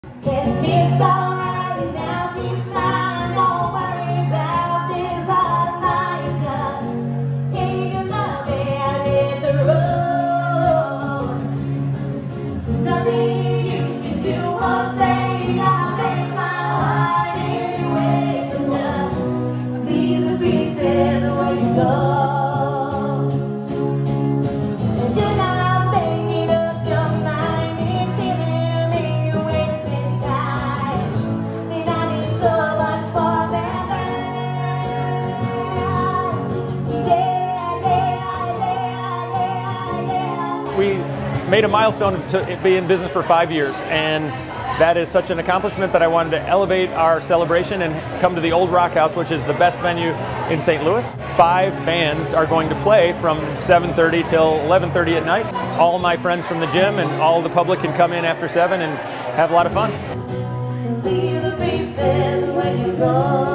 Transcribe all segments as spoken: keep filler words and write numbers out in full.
It's alright now, keep flying, don't worry about this all night. Just take a look and hit the road. Nothing you can do or say, I'll break my heart anyway. So just leave the pieces where you go. We made a milestone to be in business for five years, and that is such an accomplishment that I wanted to elevate our celebration and come to the Old Rock House, which is the best venue in Saint Louis. Five bands are going to play from seven thirty till eleven thirty at night. All my friends from the gym and all the public can come in after seven and have a lot of fun. Leave the pieces when you go.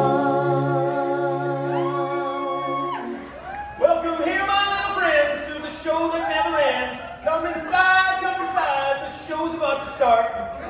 Welcome here, my little friends, to the show that never ends. Come inside, come inside, the show's about to start.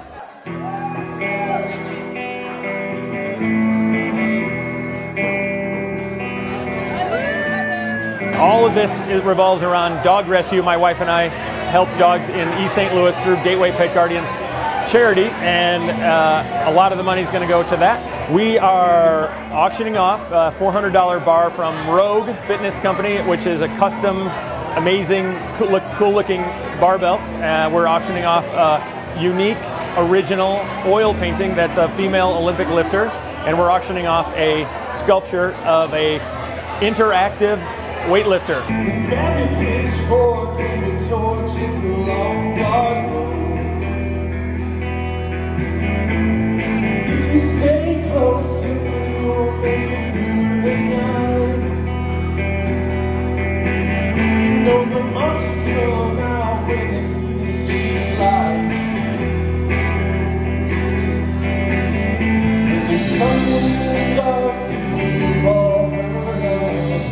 All of this revolves around dog rescue. My wife and I help dogs in East Saint Louis through Gateway Pet Guardians charity, and uh, a lot of the money is going to go to that. We are auctioning off a four hundred dollar bar from Rogue Fitness Company, which is a custom, amazing, cool, look, cool looking barbell. Uh, we're auctioning off a unique, original oil painting that's a female Olympic lifter, and we're auctioning off a sculpture of a interactive weightlifter. Stay close to me, you'll make it through the night. You know the monsters come out when they see the street lights. And there's something in the dark that we've all heard of.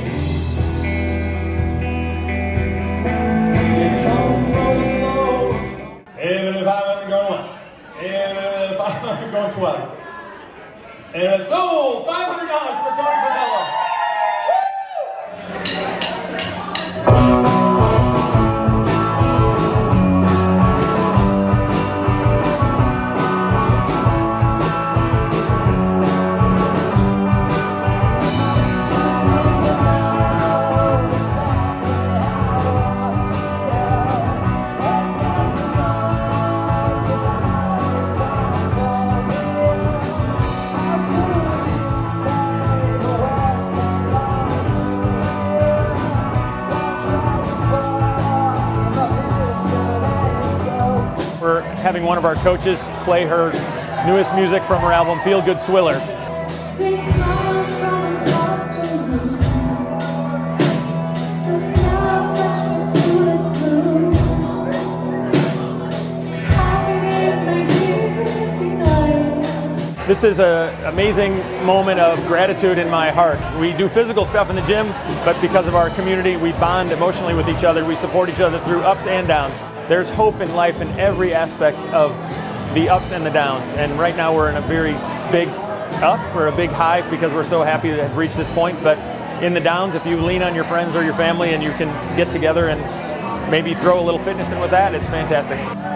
They come from below. seventy-five hundred going once. seventy-five hundred going twice. And it's sold five hundred dollars for Tony Pavello. We're having one of our coaches play her newest music from her album, Feel Good Swiller. They smile from across the room. The smile that you do is blue. Happiness makes you busy night. This is an amazing moment of gratitude in my heart. We do physical stuff in the gym, but because of our community, we bond emotionally with each other. We support each other through ups and downs. There's hope in life in every aspect of the ups and the downs. And right now we're in a very big up, we're a big high because we're so happy to have reached this point. But in the downs, if you lean on your friends or your family and you can get together and maybe throw a little fitness in with that, it's fantastic.